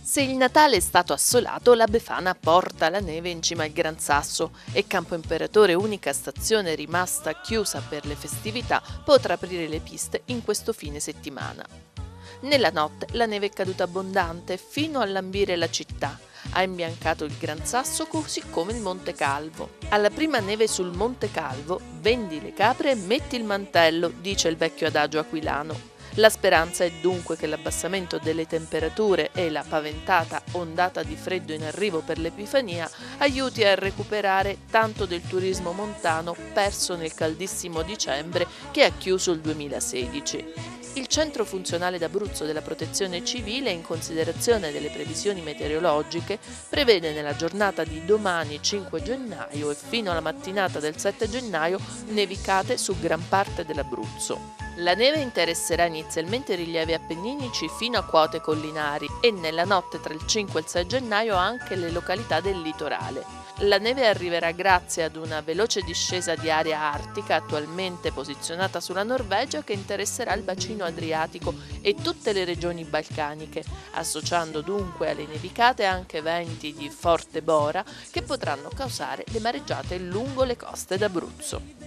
Se il Natale è stato assolato, la Befana porta la neve in cima al Gran Sasso e Campo Imperatore, unica stazione rimasta chiusa per le festività, potrà aprire le piste in questo fine settimana. Nella notte la neve è caduta abbondante fino a lambire la città. Ha imbiancato il Gran Sasso così come il Monte Calvo. Alla prima neve sul Monte Calvo, vendi le capre e metti il mantello, dice il vecchio adagio aquilano. La speranza è dunque che l'abbassamento delle temperature e la paventata ondata di freddo in arrivo per l'Epifania aiuti a recuperare tanto del turismo montano perso nel caldissimo dicembre che ha chiuso il 2016. Il Centro Funzionale d'Abruzzo della Protezione Civile, in considerazione delle previsioni meteorologiche, prevede nella giornata di domani 5 gennaio e fino alla mattinata del 7 gennaio nevicate su gran parte dell'Abruzzo. La neve interesserà inizialmente i rilievi appenninici fino a quote collinari e nella notte tra il 5 e il 6 gennaio anche le località del litorale. La neve arriverà grazie ad una veloce discesa di area artica attualmente posizionata sulla Norvegia che interesserà il bacino adriatico e tutte le regioni balcaniche, associando dunque alle nevicate anche venti di forte bora che potranno causare le mareggiate lungo le coste d'Abruzzo.